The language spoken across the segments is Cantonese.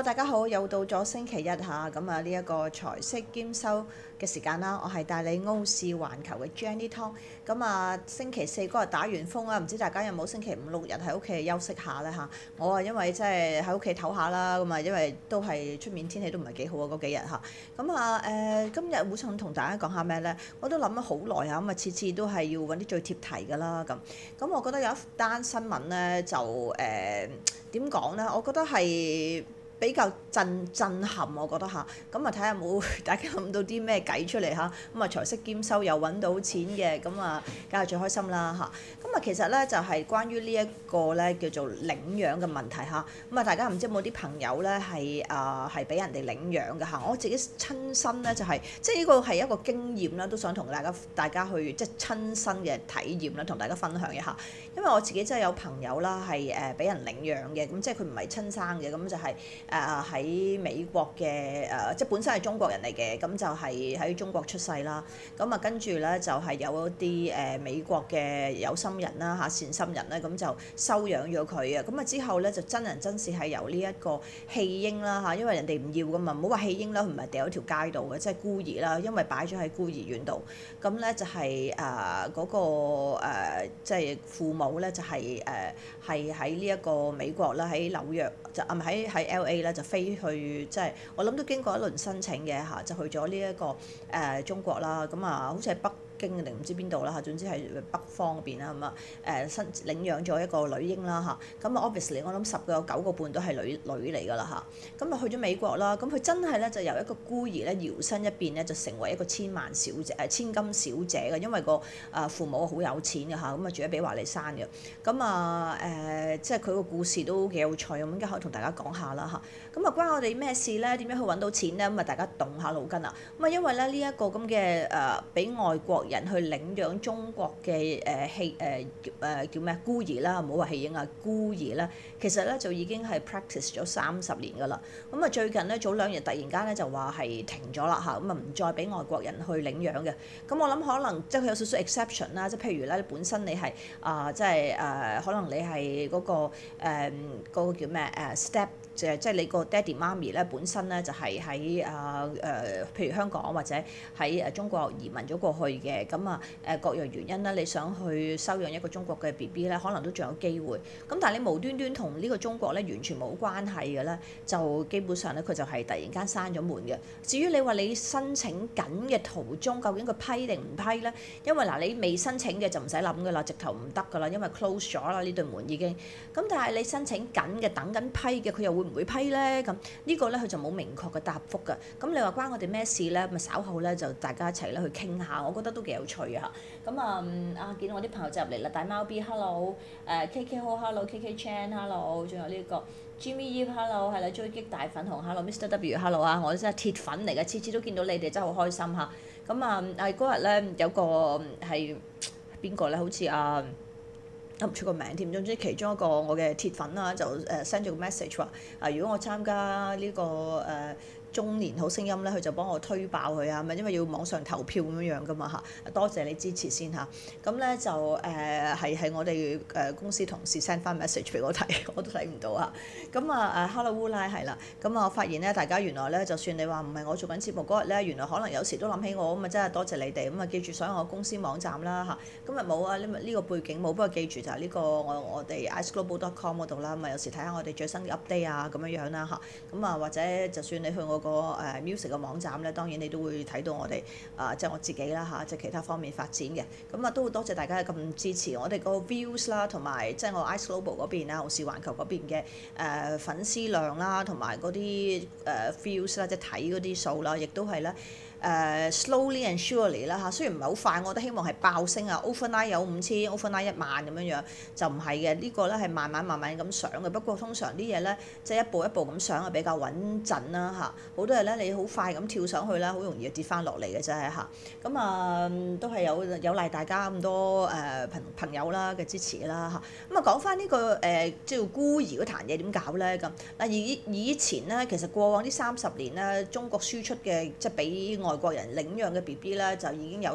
Hello，大家好，又到咗星期一嚇，咁啊呢一個財息兼收嘅時間啦，我係帶你歐視環球嘅 Jenny Tong，咁啊星期四嗰日打完風啊，唔知大家有冇星期五六日喺屋企休息下咧嚇？我啊因為即係喺屋企唞下啦，咁啊因為都係出面天氣都唔係幾好啊嗰幾日嚇，咁啊今日會想同大家講下咩咧？我都諗咗好耐啊，咁啊次次都係要揾啲最貼題㗎啦咁我覺得有一單新聞咧就點講咧？我覺得係比較震撼，我覺得嚇，咁啊睇下有冇大家諗到啲咩計出嚟嚇，咁啊財息兼收又揾到錢嘅，咁啊梗係最開心啦嚇。咁啊其實咧就係關於呢一個咧叫做領養嘅問題嚇，咁啊大家唔知有冇啲朋友咧係俾人哋領養嘅嚇，我自己親身咧就係即係呢個係一個經驗啦，都想同大家去即係親身嘅體驗啦，同大家分享一下。因為我自己真係有朋友啦係俾人領養嘅，咁即係佢唔係親生嘅，咁就係喺美國嘅即係本身係中國人嚟嘅，咁就係喺中國出世啦。咁啊跟住咧就係有一啲美國嘅有心人啦嚇，善心人咧，咁就收養咗佢啊。咁啊之後咧就真人真事係由呢一個棄嬰啦嚇，因為人哋唔要噶嘛，唔好話棄嬰啦，佢唔係掉喺條街度嘅，即係孤兒啦，因為擺咗喺孤兒院度。咁咧就係嗰個即係父母咧就係喺呢一個美國啦，喺紐約就喺LA 咧就飛去，即係我諗都經過一輪申請嘅嚇，就去咗呢一個中國啦。咁啊，好似係北京定唔知邊度啦嚇，總之係北方嗰邊啦咁啊領養咗一個女嬰啦嚇。咁啊 obviously 我諗10個有9個半都係女嚟㗎啦嚇。咁啊去咗美國啦，咁佢真係咧就由一個孤兒咧搖身一變咧就成為一個千金小姐嘅，因為個父母好有錢嘅嚇，咁啊住喺比華利山嘅。咁啊即係佢個故事都幾有趣，咁而家可以同大家講下啦嚇。咁啊關我哋咩事咧？點樣去揾到錢咧？咁啊大家動下腦筋啊！咁啊因為咧呢一個咁嘅俾外國人去領養中國嘅叫咩孤兒啦，唔好話棄嬰啊，孤兒啦，其實咧就已經係 practice 咗30年㗎啦。咁啊最近咧早2日突然間咧就話係停咗啦嚇，咁啊唔再俾外國人去領養嘅。咁我諗可能即係佢有少少 exception 啦，即係譬如咧本身你係即係可能你係嗰個叫咩step。即係你個爹哋媽咪咧，本身咧就係喺譬如香港或者喺中國移民咗過去嘅，咁啊各樣原因咧，你想去收養一個中國嘅 BB 咧，可能都仲有機會。咁但係你無端端同呢個中國咧完全冇關係嘅咧，就基本上咧佢就係突然間閂咗門嘅。至於你話你申請緊嘅途中，究竟佢批定唔批咧？因為嗱你未申請嘅就唔使諗㗎啦，直頭唔得㗎啦，因為 close 咗啦呢對門已經。咁但係你申請緊嘅等緊批嘅，佢又會唔會批咧？咁呢個咧佢就冇明確嘅答覆㗎。咁你話關我哋咩事咧？咁稍後咧就大家一齊咧去傾下，我覺得都幾有趣啊！咁見到我啲朋友就入嚟啦，大貓 B，hello，KK 好 hello，KK Chan，hello， 仲有呢個 Jimmy Yip，hello， 係啦，追擊大粉紅，hello，Mr W，hello 啊，我真係鐵粉嚟嘅，次次都見到你哋真係好開心嚇。咁嗰日咧有個係邊個咧？好似噏唔出個名添，總之其中一個我嘅鐵粉啦，就send 咗個 message 話如果我參加呢個中年好聲音咧，佢就幫我推爆佢啊，咪因為要網上投票咁樣噶嘛嚇，多謝你支持先嚇。咁咧就係我哋公司同事 send 翻 message 俾我睇，我都睇唔到嚇。咁Hello 烏拉係啦，咁我發現咧，大家原來咧，就算你話唔係我做緊節目嗰日咧，原來可能有時都諗起我，咁啊真係多謝你哋，咁啊記住上我公司網站啦嚇。今日冇啊，呢個背景冇，不過記住就係呢個我哋 iceglobal.com 嗰度啦，咁啊有時睇下我哋最新嘅 update 啊咁樣啦嚇。咁或者就算你去我個music 嘅網站咧，當然你都會睇到我哋即係我自己啦嚇，即係其他方面發展嘅。咁都好多謝大家咁支持我哋個 views 啦，同埋即係我 Ice Global 嗰邊啦，澳視環球嗰邊嘅粉絲量啦，同埋嗰啲views 啦，即係睇嗰啲數啦，亦都係咧。slowly and surely 啦嚇，雖然唔係好快，我都希望係爆升啊 ，overnight 有5000，overnight 10000咁樣就唔係嘅，呢個咧係慢慢咁上嘅。不過通常啲嘢咧，即係一步一步咁上係比較穩陣啦嚇。好多嘢咧你好快咁跳上去啦，好容易就跌翻落嚟嘅啫嚇。咁都係有賴大家咁多朋友啦嘅支持啦嚇。講翻呢個即係孤兒嗰壇嘢點搞咧咁嗱？以前咧其實過往呢30年咧，中國輸出嘅即係俾外國人領養嘅 BB 咧，就已經有10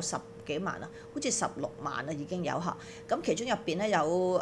幾萬啊，好似16萬啊已經有嚇。咁其中入邊咧有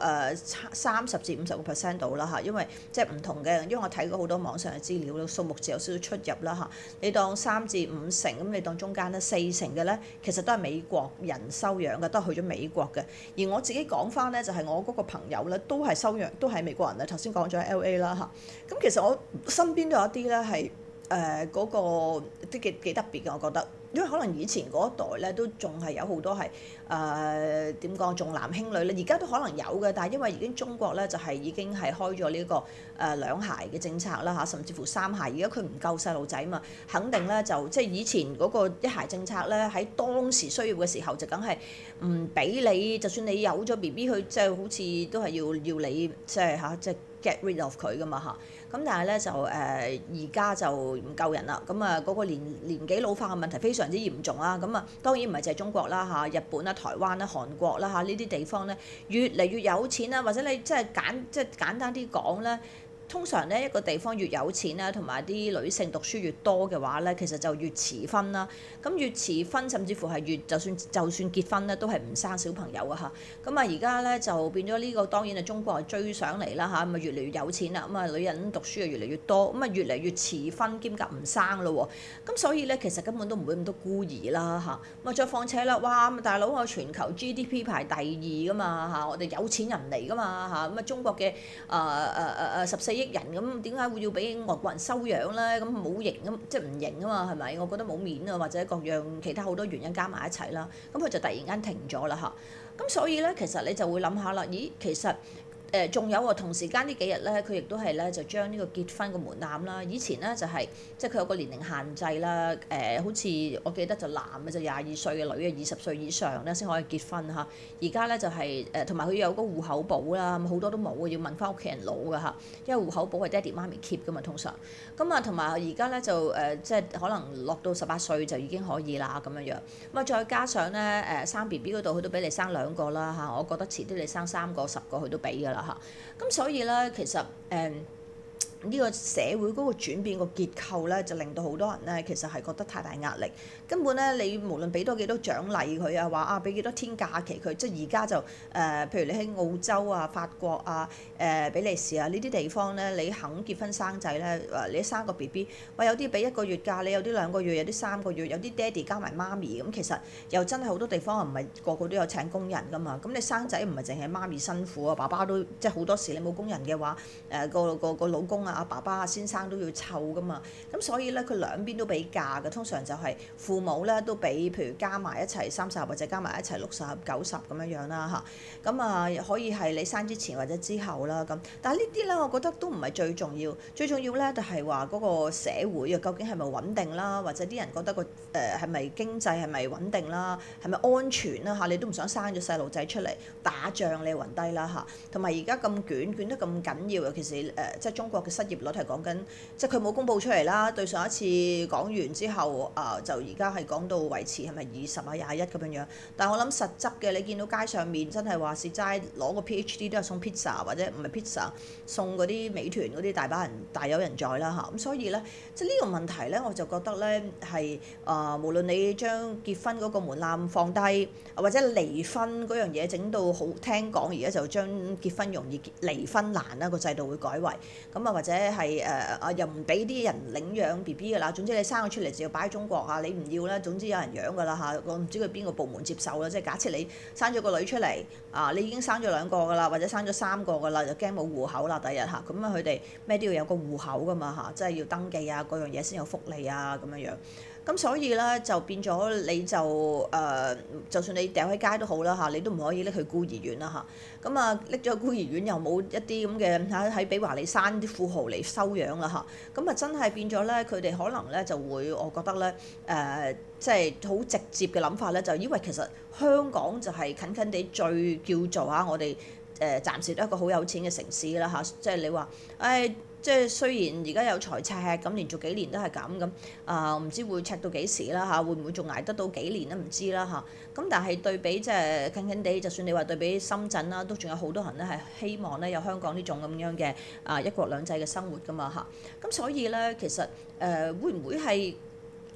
30至50%到啦嚇，因為即係唔同嘅，因為我睇過好多網上嘅資料，數目字有少少出入啦嚇。你當3至5成，咁你當中間咧4成嘅咧，其實都係美國人收養嘅，都係去咗美國嘅。而我自己講翻咧，就係我嗰個朋友咧，都係收養，都係美國人啊。頭先講咗 LA 啦嚇。咁其實我身邊都有一啲咧係嗰個都幾特別嘅，我覺得。因為可能以前嗰一代咧都仲係有好多係點講重男輕女咧，而家都可能有嘅，但係因為已經中國咧就係已經係開咗呢個兩孩嘅政策啦嚇，甚至乎3孩，而家佢唔夠細路仔嘛，肯定咧就即係以前嗰個一孩政策咧喺當時需要嘅時候就梗係唔俾你，就算你有咗 BB 佢即係好似都係要你即係嚇即係 get rid of 佢噶嘛嚇。咁但係咧就而家就唔夠人啦，咁啊嗰個年紀老化嘅問題非常之嚴重啦，咁啊當然唔係淨係中國啦嚇，日本啦、台灣啦、韓國啦嚇呢啲地方咧越嚟越有錢啦，或者你即係簡單啲講咧。通常咧一個地方越有錢啦，同埋啲女性讀書越多嘅話咧，其實就越遲婚啦。咁越遲婚，甚至乎係越就算結婚咧，都係唔生小朋友啊嚇。咁啊而家咧就變咗呢個當然係中國係追上嚟啦嚇，咁啊越嚟越有錢啦，咁啊女人讀書啊越嚟越多，咁啊越嚟越遲婚兼夾唔生咯喎。咁所以咧其實根本都唔會咁多孤兒啦嚇。咁啊再況且啦，哇大佬我全球 GDP 排第2噶嘛嚇，我哋有錢人嚟噶嘛嚇，咁啊中國嘅14億人咁點解會要俾外國人收養咧？咁冇型咁，即係唔型啊嘛，係咪？我覺得冇面啊，或者各樣其他好多原因加埋一齊啦。咁佢就突然間停咗啦嚇。咁所以咧，其實你就會諗下啦，咦，其實仲有喎，同時間呢幾日咧，佢亦都係咧就將呢個結婚個門檻啦。以前咧就係即係佢有個年齡限制啦。好似我記得就男嘅就22歲嘅，女嘅20歲以上咧先可以結婚嚇。而家咧就係同埋佢有個戶口簿啦，好多都冇嘅，要問翻屋企人攞㗎嚇。因為戶口簿係爹哋媽咪 keep 㗎嘛，通常。咁啊，同埋而家咧就即係可能落到18歲就已經可以啦咁樣樣。咁啊，再加上咧生 BB 嗰度，佢都俾你生2個啦嚇。我覺得遲啲你生3個、10個，佢都俾㗎啦。咁所以咧，其實呢個社會嗰個轉變個結構咧，就令到好多人咧，其實係覺得太大壓力。根本咧，你無論俾多幾多獎勵佢啊，話啊俾幾多天假期佢，即係而家就譬如你喺澳洲啊、法國啊、比利時啊呢啲地方咧，你肯結婚生仔咧，你生個 BB，有啲俾1個月假，你有啲2個月，有啲3個月，有啲爹哋加埋媽咪咁，其實又真係好多地方唔係個個都有請工人㗎嘛。咁你生仔唔係淨係媽咪辛苦啊，爸爸都即係好多時你冇工人嘅話，個老公啊。阿爸爸啊先生都要湊噶嘛，咁所以咧佢兩邊都俾假嘅，通常就係父母咧都俾，譬如加埋一齊30或者加埋一齊60、90咁樣樣啦嚇，咁啊可以係你生之前或者之後啦咁，但係呢啲咧我覺得都唔係最重要，最重要咧就係話嗰個社會啊究竟係咪穩定啦，或者啲人覺得個係咪經濟係咪穩定啦，係咪安全啦嚇，你都唔想生咗細路仔出嚟打仗你暈低啦嚇，同埋而家咁捲得咁緊要，尤其是即係中國嘅失業率係講緊，即係佢冇公佈出嚟啦。對上一次講完之後，就而家係講到維持係咪20啊21咁樣樣。但係我諗實質嘅，你見到街上面真係話是齋攞個 PhD 都係送 pizza 或者唔係 pizza 送嗰啲美團嗰啲大把人大有人在啦嚇。咁所以咧，即係呢個問題咧，我就覺得咧係無論你將結婚嗰個門檻放低，或者離婚嗰樣嘢整到好，聽講而家就將結婚容易離婚難啦，個制度會改為咁啊，或者係又唔俾啲人領養 BB 㗎啦。總之你生咗出嚟就要擺喺中國啊，你唔要咧，總之有人養㗎啦嚇。我唔知佢邊個部門接手啦，即係假設你生咗個女出嚟你已經生咗2個㗎啦，或者生咗3個㗎啦，就驚冇戶口啦，第日嚇咁啊，佢哋咩都要有個戶口㗎嘛嚇，即係要登記啊，嗰樣嘢先有福利啊咁樣樣。咁所以咧就變咗你就就算你掉喺街都好啦嚇，你都唔可以拎去孤兒院啦嚇。咁啊拎咗去孤兒院又冇一啲咁嘅喺比華利山啲富豪嚟收養啦嚇。咁啊真係變咗咧，佢哋可能咧就會，我覺得咧即係好直接嘅諗法咧，就因為其實香港就係近近地最叫做我哋暫時都一個好有錢嘅城市啦嚇。即係你話即係雖然而家有財赤，咁連續幾年都係咁唔知會赤到幾時啦嚇，會唔會仲捱得到幾年都唔知啦嚇。咁但係對比即係近近地，就算你話對比深圳啦，都仲有好多人咧係希望咧有香港呢種咁樣嘅一國兩制嘅生活㗎嘛嚇。咁所以咧其實會唔會係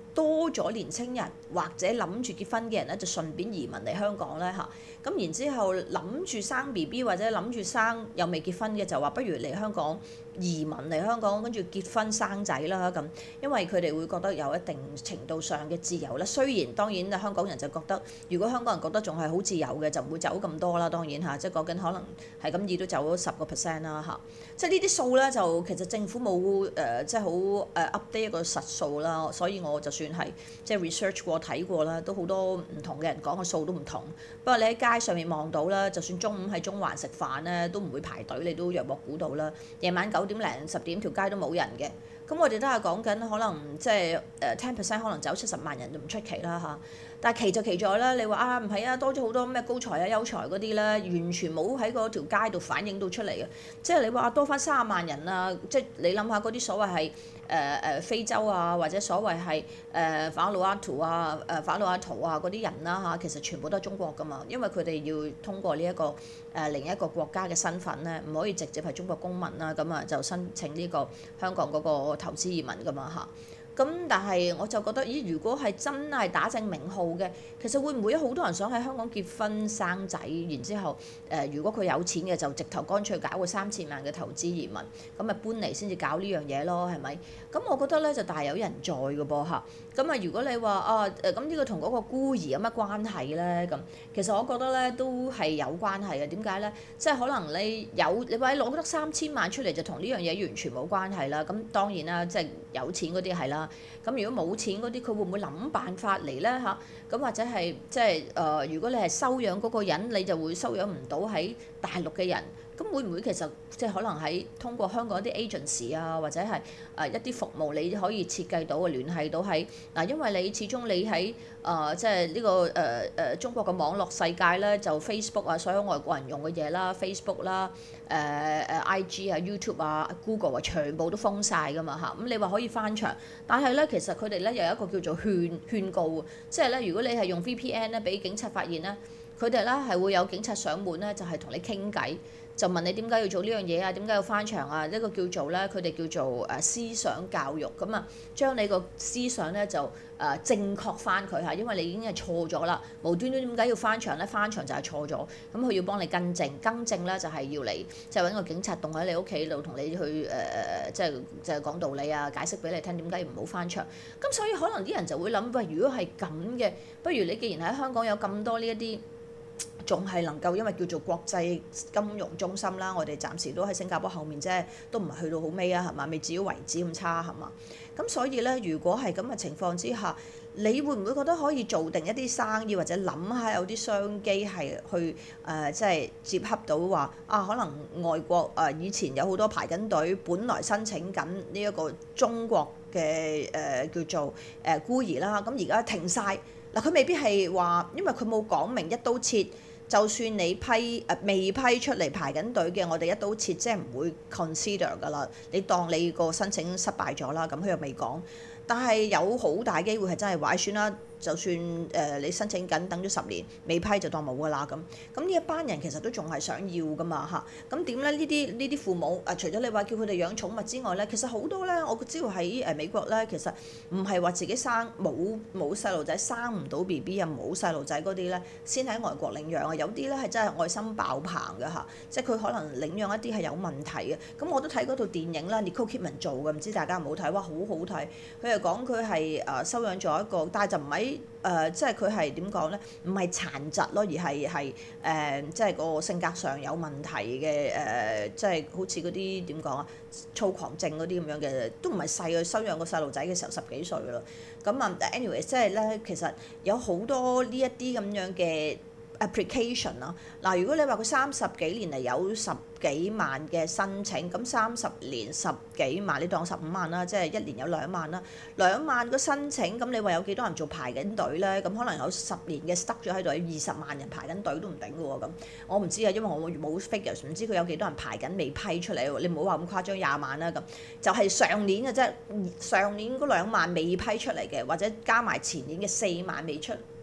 多咗年青人或者諗住結婚嘅人咧，就順便移民嚟香港咧嚇。咁然之後諗住生 BB 或者諗住生又未結婚嘅，就話不如嚟香港移民嚟香港，跟住結婚生仔啦咁。因為佢哋會覺得有一定程度上嘅自由啦。雖然當然香港人就覺得，如果香港人覺得仲係好自由嘅，就唔會走咁多啦。當然嚇，即係講緊可能係咁易都走咗10%啦嚇。即係呢啲數咧，就其實政府冇即係好update 一個實數啦。所以我就算係即係 research 過睇過啦，都好多唔同嘅人講嘅數都唔同。不過你喺街上面望到啦，就算中午喺中環食飯咧，都唔會排隊，你都約莫估到啦。夜晚9點零10點條街都冇人嘅。咁我哋都係講緊可能即係10%可能走70萬人就唔出奇啦嚇。但係奇就奇在啦，你話啊唔係啊，多咗好多咩高才啊優才嗰啲咧，完全冇喺嗰條街度反映到出嚟嘅。即係你話多翻30萬人啊，即係你諗下嗰啲所謂係非洲啊，或者所謂係法魯阿圖啊、法魯阿圖啊嗰啲人啦嚇，其實全部都係中國噶嘛，因為佢哋要通過呢一個另一個國家嘅身份咧，唔可以直接係中國公民啦，咁啊就申請呢個香港嗰個投資移民噶嘛嚇。咁但係我就覺得，咦？如果係真係打正名號嘅，其實會唔會有好多人想喺香港結婚生仔，然之後如果佢有錢嘅就直頭乾脆搞個3000萬嘅投資移民，咁咪搬嚟先至搞呢樣嘢咯，係咪？咁我覺得咧就大有人在嘅噃嚇。咁啊，如果你話啊咁呢個同嗰個孤兒有乜關係咧？咁其實我覺得咧都係有關係嘅。點解咧？即係可能你話你攞得3000萬出嚟就同呢樣嘢完全冇關係啦。咁當然啦，即係有錢嗰啲係啦。咁如果冇錢嗰啲，佢會唔會諗辦法嚟咧嚇？咁或者係即係如果你係收養嗰個人，你就會收養唔到喺大陸嘅人。咁會唔會其實即係可能喺通過香港一啲 agency 啊，或者係一啲服務你可以設計到啊，聯繫到喺嗱，因為你始終你喺即係呢個中國嘅網絡世界咧，就 Facebook 啊，所有外國人用嘅嘢啦，Facebook 啦、IG 啊、YouTube 啊、Google 啊，全部都封晒㗎嘛嚇。咁你話可以翻牆，但係咧其實佢哋咧有一個叫做勸告，即係咧如果你係用 VPN 咧，俾警察發現咧，佢哋咧係會有警察上門咧，就係同你傾偈。就問你點解要做呢樣嘢啊？點解要翻牆啊？呢個叫做咧，佢哋叫做思想教育咁啊，將你個思想咧就正確翻佢嚇，因為你已經係錯咗啦。無端端點解要翻牆咧？翻牆就係錯咗，咁佢要幫你更正，更正咧就係要嚟就揾個警察棟喺你屋企度同你去即係講道理啊，解釋俾你聽點解唔好翻牆。咁所以可能啲人就會諗，喂，如果係咁嘅，不如你既然喺香港有咁多呢一啲。仲係能夠因為叫做國際金融中心啦，我哋暫時都喺新加坡後面啫，都唔係去到好尾啊，係嘛？未至於為止咁差係嘛？咁所以咧，如果係咁嘅情況之下，你會唔會覺得可以做定一啲生意，或者諗下有啲商機係去即係接洽到話啊？可能外國以前有好多排緊隊，本來申請緊呢一個中國嘅叫做孤兒啦，咁而家停晒。嗱，佢未必係話，因為佢冇講明一刀切。就算你未批出嚟排緊隊嘅，我哋一刀切，即係唔會 consider 㗎啦。你當你個申請失敗咗啦，咁佢又未講。但係有好大機會係真係話算啦。就算你申請緊等咗10年未批就當冇㗎啦咁。咁呢一班人其實都仲係想要㗎嘛嚇。咁點咧？呢啲父母除咗你話叫佢哋養寵物之外咧，其實好多咧，我知道喺美國咧，其實唔係話自己生冇細路仔生唔到 BB 啊，冇細路仔嗰啲咧，先喺外國領養啊。有啲咧係真係愛心爆棚㗎嚇，即係佢可能領養一啲係有問題嘅。咁我都睇嗰套電影啦，Nicole Kidman 做嘅，唔知大家有冇睇？哇，好好睇！佢係講佢係收養咗一個，但係就唔係。即係佢係點講咧？唔係殘疾咯，而係即係個性格上有問題嘅即係好似嗰啲點講啊，躁狂症嗰啲咁樣嘅，都唔係細嘅，收養個細路仔嘅時候10幾歲啦。咁啊，anyway， 即係咧，其實有好多呢一啲咁樣嘅 application 啦。嗱，如果你話佢30幾年嚟有10幾萬嘅申請，咁30年10幾萬，你當15萬啦，即係1年有2萬啦，2萬個申請，咁你話有幾多人做排緊隊咧？咁可能有10年嘅 stuck 咗喺度，有20萬人排緊隊都唔頂嘅喎。咁我唔知啊，因為我冇 figures，唔知佢有幾多人排緊未批出嚟。你唔好話咁誇張20萬啦，咁就係上年嘅啫，上年嗰2萬未批出嚟嘅，或者加埋前年嘅4萬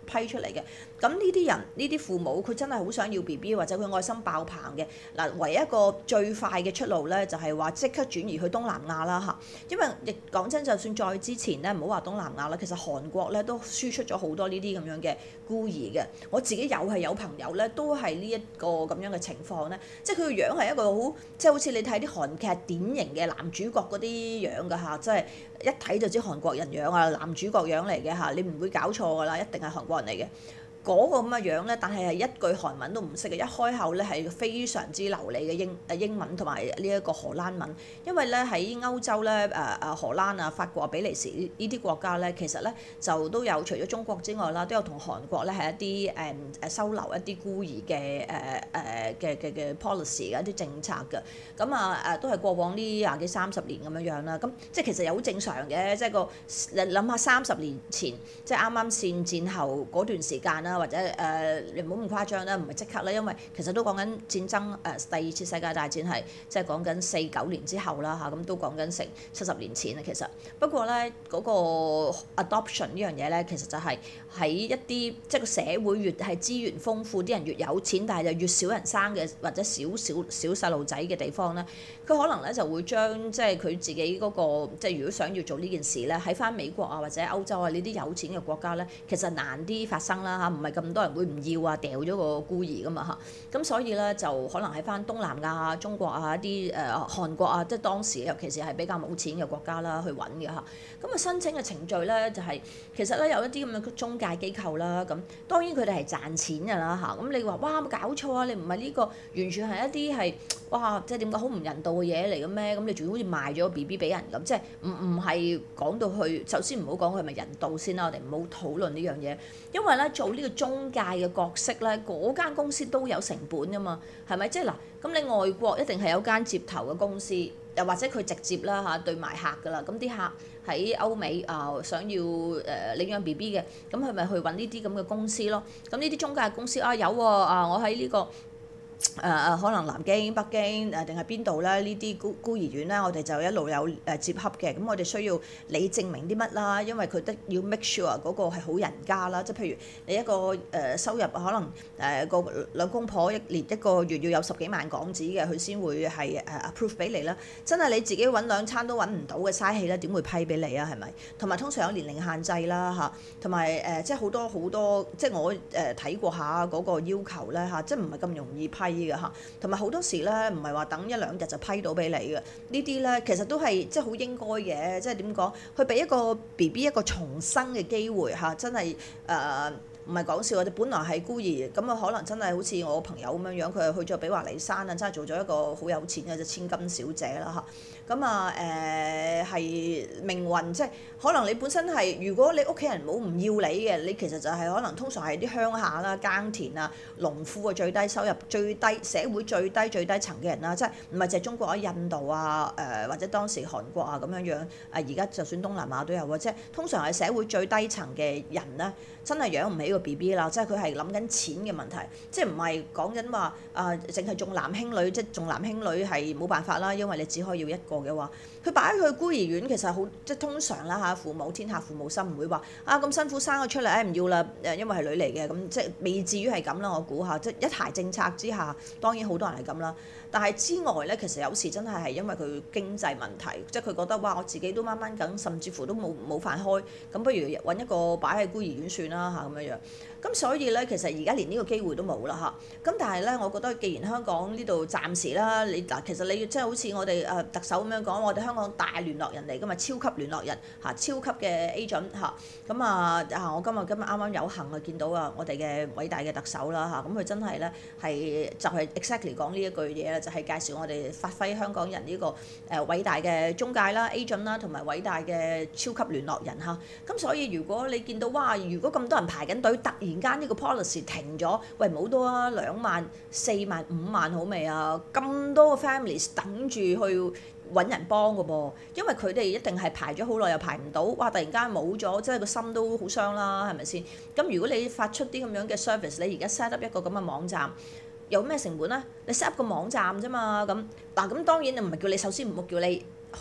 批出嚟嘅。咁呢啲人呢啲父母佢真係好想要 BB 或者佢愛心爆棚嘅嗱，唯一一個最快嘅出路咧就係話即刻轉移去東南亞啦嚇，因為亦講真，就算再之前咧唔好話東南亞啦，其實韓國咧都輸出咗好多呢啲咁樣嘅孤兒嘅。我自己有朋友咧都係呢一個咁樣嘅情況咧，即係佢個樣係一個好即係好似你睇啲韓劇典型嘅男主角嗰啲樣㗎嚇，即係一睇就知韓國人樣啊，男主角樣嚟嘅嚇，你唔會搞錯㗎啦，一定係韓國人嚟嘅。嗰個咁嘅樣咧，但係一句韓文都唔識嘅，一開口咧係非常之流利嘅英文同埋呢一個荷蘭文，因為咧喺歐洲咧荷蘭啊、法國、比利時呢啲國家咧，其實咧就都有除咗中國之外啦，都有同韓國咧係一啲收留一啲孤兒嘅policy 嘅一啲政策嘅，咁都係過往呢20幾30年咁樣啦，咁即係其實又好正常嘅，即係你諗下30年前即係啱啱戰後嗰段時間啦。或者你唔好咁誇張啦，唔係即刻啦，因為其實都講緊戰爭第二次世界大戰係即係講緊49年之後啦嚇，咁都講緊成70年前啊其實。不過咧嗰個 adoption 呢樣嘢咧，其實就係喺一啲即係個社會越係資源豐富，啲人越有錢，但係就越少人生嘅或者少細路仔嘅地方咧，佢可能咧就會將即係佢自己嗰個即係如果想要做呢件事咧，喺翻美國啊或者歐洲啊呢啲有錢嘅國家咧，其實難啲發生啦嚇，唔係咁多人會唔要啊，掉咗個孤兒噶嘛嚇，咁所以咧就可能喺翻東南亞啊、中國啊一啲韓國啊，即係當時尤其是係比較冇錢嘅國家啦去揾嘅嚇。咁申請嘅程序咧就係其實咧有一啲咁嘅中介機構啦，咁當然佢哋係賺錢㗎啦嚇。咁你話哇冇搞錯啊？你唔係呢個完全係一啲係哇即係點講好唔人道嘅嘢嚟嘅咩？咁你仲要好似賣咗個 BB 俾人咁，即係唔係講到去首先唔好講佢係咪人道先啦，我哋唔好討論呢樣嘢，因為咧做呢個中介嘅角色咧，嗰間公司都有成本㗎嘛，係咪？即係嗱，咁你外國一定係有間接頭嘅公司，又或者佢直接啦嚇對埋客㗎啦，咁啲客喺歐美想要領養 BB 嘅，咁佢咪去揾呢啲咁嘅公司咯。咁呢啲中介公司有喎我喺呢個。可能南京、北京定係邊度咧？呢啲孤兒院咧，我哋就一路有接洽嘅。咁我哋需要你證明啲乜啦？因為佢得要 make sure 嗰個係好人家啦。即係譬如你一個收入可能個兩公婆一個月要有10幾萬港紙嘅，佢先會係approve 俾你啦。真係你自己揾2餐都揾唔到嘅嘥氣啦，點會批俾你啊？係咪？同埋通常有年齡限制啦嚇，同埋即係好多即係我睇過下嗰個要求咧嚇，即係唔係咁容易批嘅嚇，同埋好多時咧唔係話等1-2日就批到俾你嘅，呢啲咧其實都係即係好應該嘅，即係點講？佢俾一個 BB 一個重生嘅機會嚇，真係唔係講笑，我哋本來係孤兒，咁可能真係好似我朋友咁樣樣，佢去咗比華利山啊，真係做咗一個好有錢嘅千金小姐啦嚇。咁係命運，即係可能你本身係，如果你屋企人冇唔要你嘅，你其實就係可能通常係啲鄉下啦、耕田啊、農夫啊，最低收入、最低社會最低層嘅人啦，即係唔係淨係中國啊、印度啊、或者當時韓國啊咁樣樣，而家就算東南亞都有啊，即係通常係社會最低層嘅人咧，真係養唔起個 BB 啦，即係佢係諗緊錢嘅問題，即係唔係講緊話淨係重男輕女，即係重男輕女係冇辦法啦，因為你只可以要一個嘅話，佢擺去孤兒院其實好即係通常啦嚇，父母天下父母心，唔會話咁辛苦生佢出嚟，唔要啦因為係女嚟嘅，咁即係未至於係咁啦，我估下，即係一孩政策之下，當然好多人係咁啦。但係之外咧，其實有時真係因為佢經濟問題，即係佢覺得哇，我自己都掹掹緊，甚至乎都冇飯開，咁不如揾一個擺喺孤兒院算啦嚇咁樣樣。咁所以咧，其實而家連呢個機會都冇啦嚇。咁但係咧，我覺得既然香港呢度暫時啦，你嗱其實你即係好似我哋特首咁樣講，我哋香港大聯絡人嚟㗎嘛，超級聯絡人嚇，超級嘅 agent 嚇。咁我今日啱啱有幸去見到我哋嘅偉大嘅特首啦嚇，咁佢真係咧係就係 exactly 講呢一句嘢啦，就係介紹我哋發揮香港人呢個偉大嘅中介啦、agent 啦，同埋偉大嘅超級聯絡人嚇。咁所以如果你見到哇，如果咁多人排緊隊，突然間呢個 policy 停咗，喂唔好多啊，2萬、4萬、5萬好未啊？咁多個 families 等住去揾人幫㗎噃，因為佢哋一定係排咗好耐又排唔到，哇！突然間冇咗，即係個心都好傷啦，係咪先？咁如果你發出啲咁樣嘅 service，你而家 set up 一個咁嘅網站，有咩成本咧？你 set up 個網站啫嘛，咁當然唔係叫你首先唔好叫你去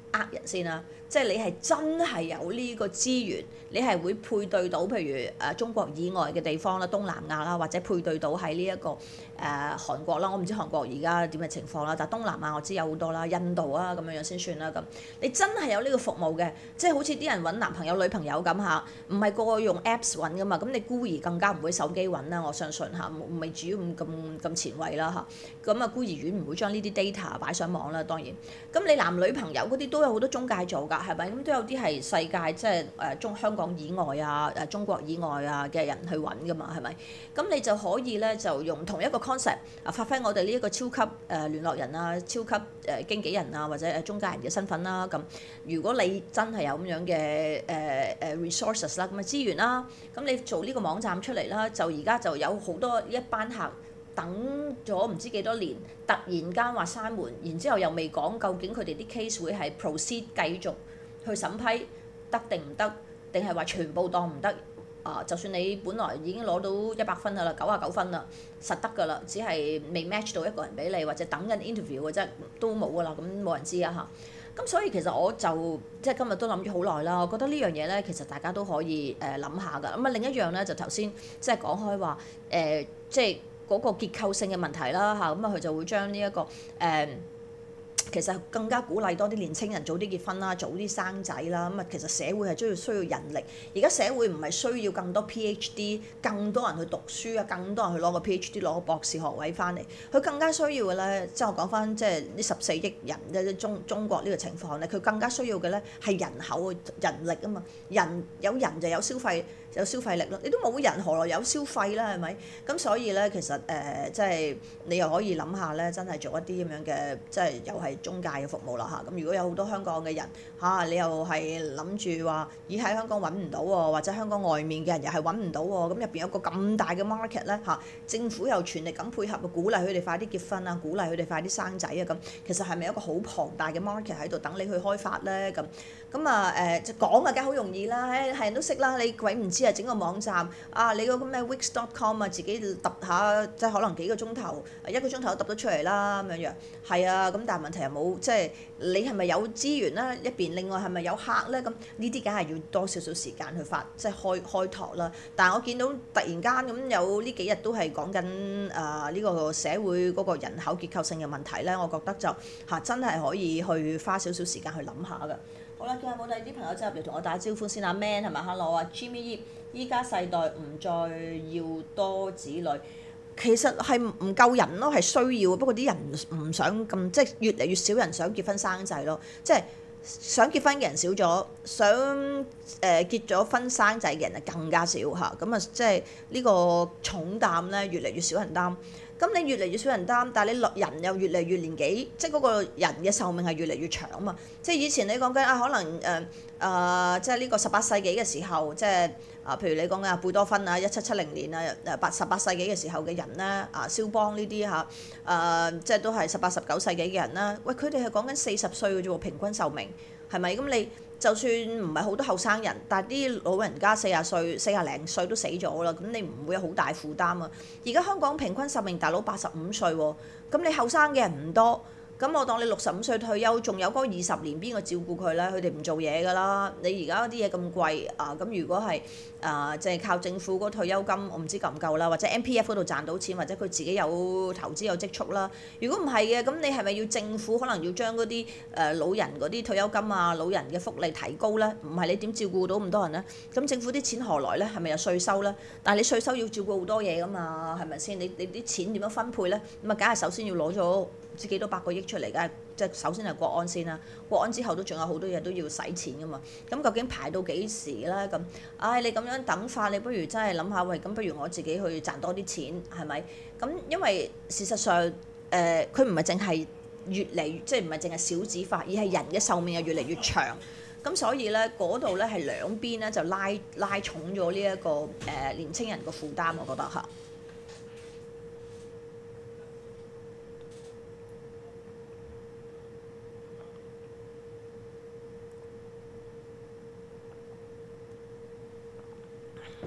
人先啦，即係你係真係有呢個資源，你係會配對到譬如中國以外嘅地方啦、東南亞啦，或者配對到喺呢一個韓國啦。我唔知韓國而家點嘅情況啦，但係東南亞我知有好多啦，印度啊咁樣先算啦咁。你真係有呢個服務嘅，即係好似啲人揾男朋友女朋友咁嚇，唔係個個用 Apps 揾噶嘛。咁你孤兒更加唔會手機揾啦，我相信嚇，唔係主要咁前衞啦嚇。咁孤兒院唔會將呢啲 data 擺上網啦，當然。咁你男女朋友嗰啲都有好多中介做㗎，係咪？咁都有啲係世界即係香港以外啊、中國以外啊嘅人去揾㗎嘛，係咪？咁你就可以咧就用同一個 concept 發揮我哋呢一個超級聯絡人啊、超級經紀人啊或者中介人嘅身份啦。咁如果你真係有咁樣嘅resources 啦，咁嘅資源啦，咁你做呢個網站出嚟啦，就而家就有好多一班客。等咗唔知幾多年，突然間話閂門，然之後又未講究竟佢哋啲 case 會係 proceed 繼續去審批得定唔得，定係話全部當唔得就算你本來已經攞到100分㗎啦，99分啦，實得㗎啦，只係未 match 到一個人俾你，或者等緊 interview 嘅啫，都冇㗎啦，咁冇人知啊嚇。咁所以其實我就即係今日都諗咗好耐啦，我覺得呢樣嘢咧，其實大家都可以諗下㗎。咁另一樣咧就頭先即係講開話即係。嗰個結構性嘅問題啦嚇，咁佢就會將呢一個其實更加鼓勵多啲年青人早啲結婚啦，早啲生仔啦。其實社會係需要人力，而家社會唔係需要更多 PhD， 更多人去讀書啊，更多人去攞個 PhD 攞個博士學位翻嚟。佢更加需要嘅咧，即係我講翻即係呢14億人嘅中國呢個情況咧，佢更加需要嘅咧係人口人力啊嘛，有人就有消費力咯，你都冇人何來有消費啦，係咪？咁所以咧，其實即係你又可以諗下咧，真係做一啲咁樣嘅，即係又係中介嘅服務啦嚇。咁如果有好多香港嘅人嚇，你又係諗住話，咦喺香港揾唔到喎，或者香港外面嘅人又係揾唔到喎，咁入邊有個咁大嘅 market 咧嚇，政府又全力咁配合，鼓勵佢哋快啲結婚啊，鼓勵佢哋快啲生仔啊咁，其實係咪一個好龐大嘅 market 喺度等你去開發咧咁？咁就講啊，梗係好容易啦，係人都識啦，你鬼唔知啊，整個網站啊，你嗰個咩 Wix.com 啊，自己揼下，即係可能幾個鐘頭，1個鐘頭都揼得出嚟啦咁樣樣。係啊，咁但係問題又冇，即係你係咪有資源咧？一邊另外係咪有客咧？咁呢啲梗係要多少少時間去發，即係開拓啦。但係我見到突然間咁有呢幾日都係講緊呢個社會嗰個人口結構性嘅問題咧，我覺得就真係可以去花少少時間去諗下㗎。好啦，見下有冇第二啲朋友走入嚟同我打招呼先啊 Man 係咪 Hello 啊 Jimmy 依家世代唔再要多子女，其實係唔夠人咯，係需要，不過啲人唔想咁，即係越嚟越少人想結婚生仔咯，即係想結婚嘅人少咗，想結咗婚生仔嘅人啊更加少嚇，咁即係呢個重擔咧越嚟越少人擔。咁你越嚟越少人擔，但係你人又越嚟越年紀，即係嗰個人嘅壽命係越嚟越長啊嘛。即係以前你講緊可能即係呢個18世紀嘅時候，即係譬如你講緊貝多芬啊，1770年啊18世紀嘅時候嘅人啦，肖邦呢啲即係都係18、19世紀嘅人啦。喂，佢哋係講緊40歲嘅啫喎，平均壽命係咪？咁你就算唔係好多後生人，但係啲老人家40歲、40零歲都死咗啦，咁你唔會有好大負擔啊！而家香港平均壽命大佬85歲喎，咁你後生嘅人唔多。咁我當你65歲退休，仲有嗰20年邊個照顧佢咧？佢哋唔做嘢㗎啦。你而家啲嘢咁貴咁如果係即係靠政府嗰個退休金，我唔知夠唔夠啦，或者 MPF 嗰度賺到錢，或者佢自己有投資有積蓄啦。如果唔係嘅，咁你係咪要政府可能要將嗰啲老人嗰啲退休金啊、老人嘅福利提高咧？唔係你點照顧到咁多人咧？咁政府啲錢何來咧？係咪有稅收咧？但係你稅收要照顧好多嘢㗎嘛，係咪先？你啲錢點樣分配咧？咁梗係首先要攞咗唔知幾多百個億出嚟㗎，即係首先係國安先啦，國安之後都仲有好多嘢都要使錢㗎嘛。咁究竟排到幾時咧？咁，你咁樣等法，你不如真係諗下，喂，咁不如我自己去賺多啲錢，係咪？咁因為事實上，佢唔係淨係越嚟越，即係唔係淨係少子化，而係人嘅壽命又越嚟越長。咁所以咧，嗰度咧係兩邊咧就拉重咗呢一個年青人個負擔，我覺得嚇。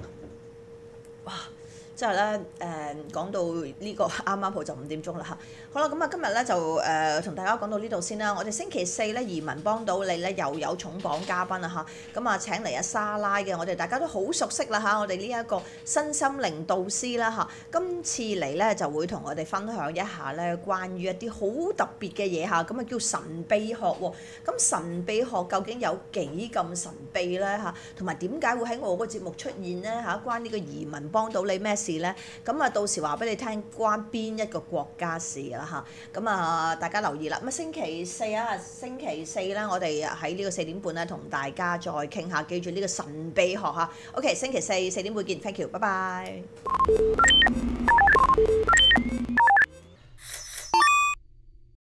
即係咧講到呢個啱啱好就5點鐘啦嚇。 好啦，咁啊今日咧就同大家講到呢度先啦。我哋星期四咧移民幫到你咧又有重磅嘉賓啊嚇，咁啊請嚟阿莎拉嘅，我哋大家都好熟悉啦嚇，我哋呢一個身心靈導師啦嚇，今次嚟咧就會同我哋分享一下咧關於一啲好特別嘅嘢嚇，咁啊叫神秘學喎。咁神秘學究竟有幾咁神秘咧嚇？同埋點解會喺我個節目出現咧嚇？關呢個移民幫到你咩事咧？咁啊到時話俾你聽關邊一個國家事啦嚇。咁啊大家留意啦。咁啊星期四咧我哋喺呢個4點半咧同大家再傾下，記住呢個神秘學嚇。OK， 星期四4點半見 ，thank you，拜拜。